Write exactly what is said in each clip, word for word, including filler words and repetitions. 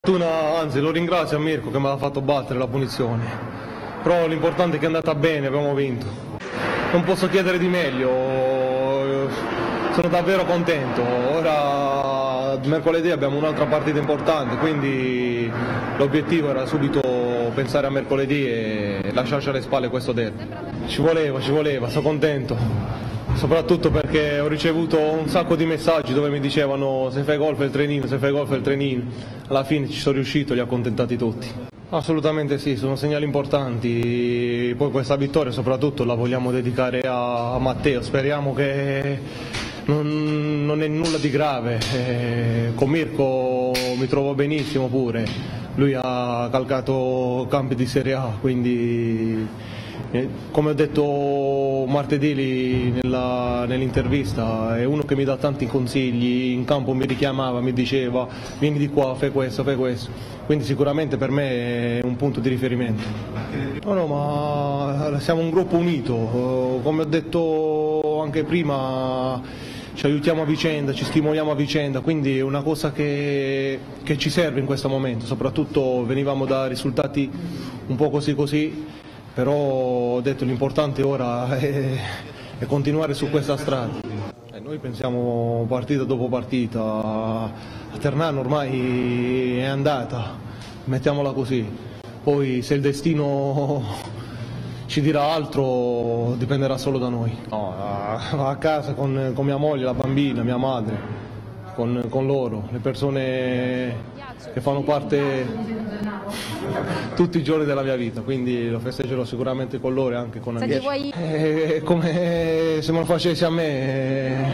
Fortuna, anzi lo ringrazio a Mirko che mi ha fatto battere la punizione, però l'importante è che è andata bene, abbiamo vinto. Non posso chiedere di meglio, sono davvero contento. Ora mercoledì abbiamo un'altra partita importante, quindi l'obiettivo era subito pensare a mercoledì e lasciarci alle spalle questo derby. Ci voleva, ci voleva, sono contento. Soprattutto perché ho ricevuto un sacco di messaggi dove mi dicevano se fai gol fai il trenino, se fai gol fai il trenino. Alla fine ci sono riuscito, li ho accontentati tutti. Assolutamente sì, sono segnali importanti. Poi questa vittoria soprattutto la vogliamo dedicare a, a Matteo. Speriamo che non, non è nulla di grave. Eh, con Mirko mi trovo benissimo pure. Lui ha calcato campi di Serie A, quindi come ho detto martedì nell'intervista, è uno che mi dà tanti consigli, in campo mi richiamava, mi diceva vieni di qua, fai questo, fai questo, quindi sicuramente per me è un punto di riferimento. No, no, ma siamo un gruppo unito, come ho detto anche prima, ci aiutiamo a vicenda, ci stimoliamo a vicenda, quindi è una cosa che, che ci serve in questo momento, soprattutto venivamo da risultati un po' così così. Però ho detto l'importante ora è, è continuare su questa strada. E noi pensiamo partita dopo partita, a Ternano ormai è andata, mettiamola così. Poi se il destino ci dirà altro dipenderà solo da noi. No, a, a casa con, con mia moglie, la bambina, mia madre, con, con loro, le persone che fanno parte tutti i giorni della mia vita, quindi lo festeggerò sicuramente con loro e anche con Angelo. È come se me lo facessi a me.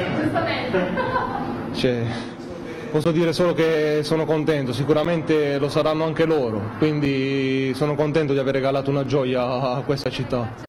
Cioè, posso dire solo che sono contento, sicuramente lo saranno anche loro, quindi sono contento di aver regalato una gioia a questa città.